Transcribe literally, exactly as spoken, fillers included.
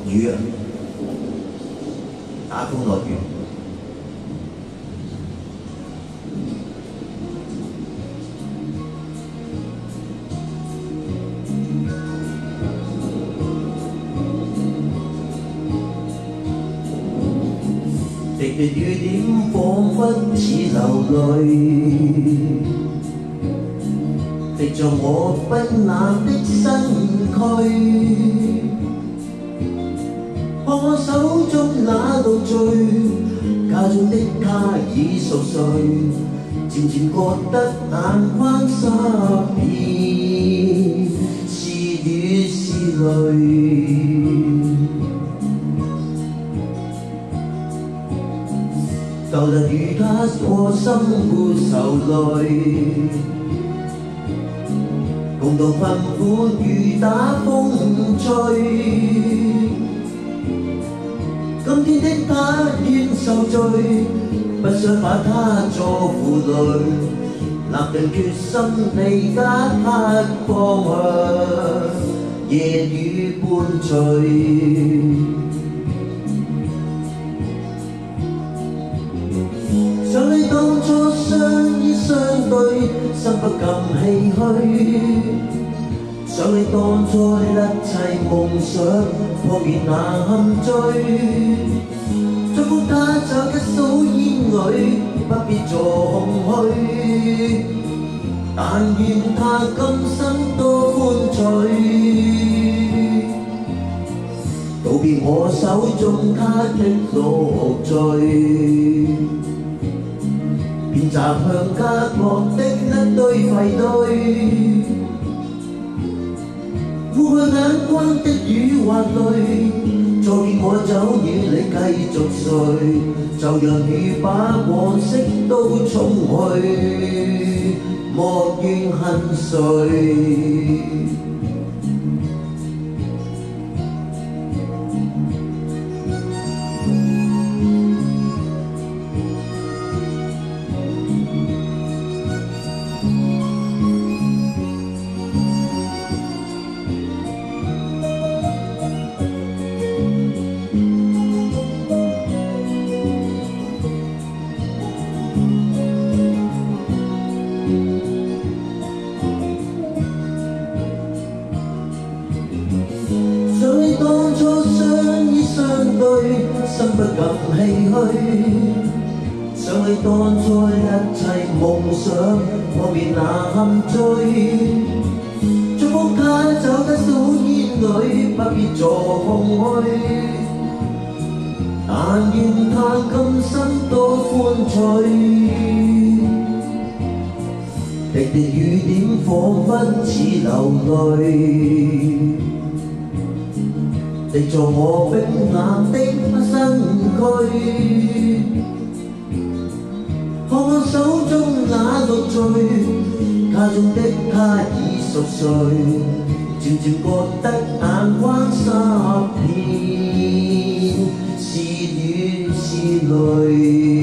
雨啊，打風落雨。滴滴雨點彷彿似流淚，滴在我冰冷的身軀。看我手中那道罪，家中的他已熟睡，漸漸覺得眼眶濕遍，是雨是淚。舊日與他過生活受累，共度困苦與打風吹。今天的他願受罪，不想把他作負累，立定決心離家他方向，夜雨伴隨。想你當初相依相對，心不禁唏噓。想你當初一切夢想，破滅那陷阱。祝福他找一數煙裏，不必做空虛。但願他今生多歡趣，告別我手中他的樂罪。便擲向家國的一堆廢堆，抹去眼光的雨或淚。再見我走遠，你繼續睡，就讓雨把往昔都沖去，莫怨恨誰。當初相依相對，心不禁唏噓。想起當初一切夢想，破滅那陷阱。祝福他走得數煙裏，不必做空虛。但願他今生多歡趣。滴滴雨點彷彿似流淚，滴在我冰冷的身軀。看我手中那道罪，家中的他已熟睡，漸漸覺得眼眶濕遍，是雨是淚。